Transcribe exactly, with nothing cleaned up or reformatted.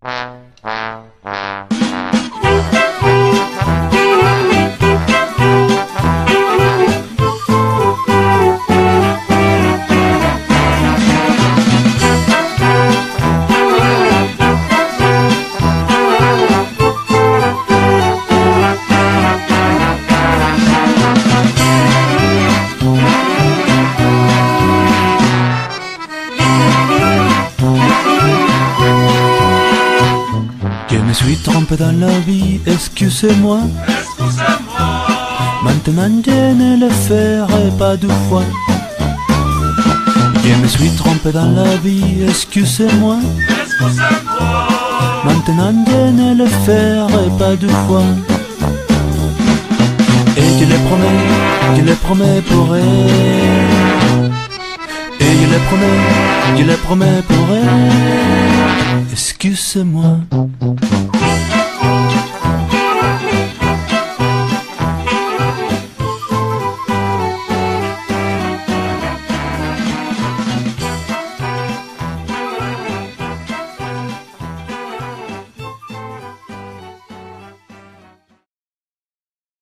Je me suis trompé dans la vie, excusez-moi. Excusez-moi. Maintenant je ne le ferai pas deux fois. Je me suis trompé dans la vie, excusez-moi. Excusez-moi. Maintenant je ne le ferai pas deux fois. Et je le promets, je le promets pour elle. Et je le promets, je le promets pour elle. Excusez-moi.